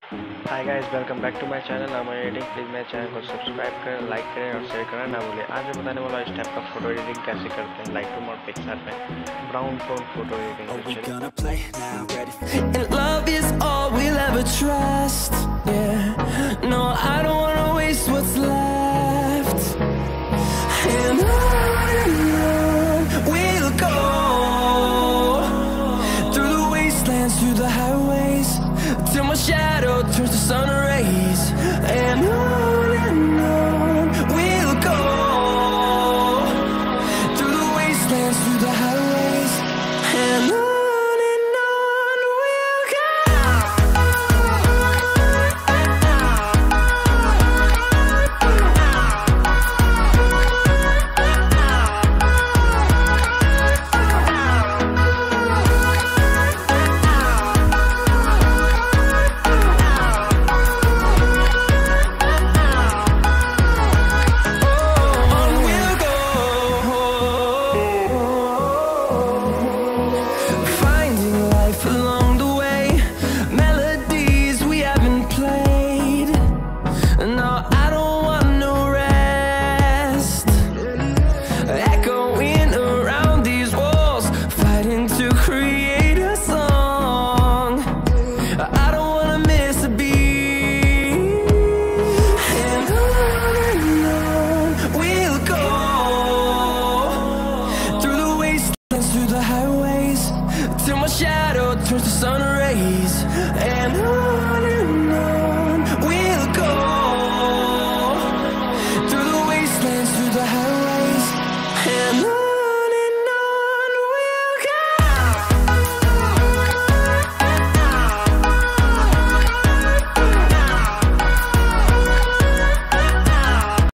Hi guys, welcome back to my channel. नाम editing. Please मेरे channel को subscribe करें, लाइक करें और शेयर करना ना भूलें। आज मैं बताने वाला इस टाइप का फोटो एडिटिंग कैसे करते हैं लाइटरूम और पिक्सार में brown tone photo editing till my shadow turns to sun rays, and on we'll go through the wastelands, through the highways, and on we'll go. To create a song, I don't wanna miss a beat.